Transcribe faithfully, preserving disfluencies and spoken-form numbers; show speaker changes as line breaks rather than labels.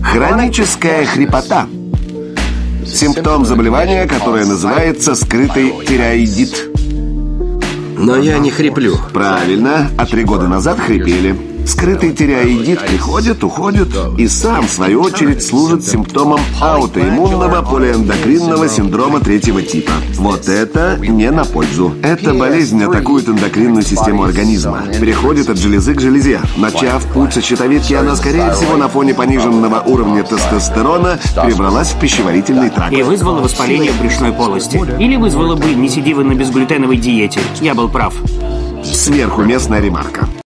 Хроническая хрипота. Симптом заболевания, которое называется скрытый тиреоидит.
Но я не хриплю.
Правильно, а три года назад хрипели. Скрытый тиреоидит приходит, уходит и сам, в свою очередь, служит симптомом аутоиммунного полиэндокринного синдрома третьего типа. Вот это не на пользу. Эта болезнь атакует эндокринную систему организма. Переходит от железы к железе. Начав путь со щитовидки, она, скорее всего, на фоне пониженного уровня тестостерона перебралась в пищеварительный тракт.
И вызвала воспаление в брюшной полости. Или вызвала бы, не сиди вы на безглютеновой диете. Я был прав.
Сверхуместная ремарка.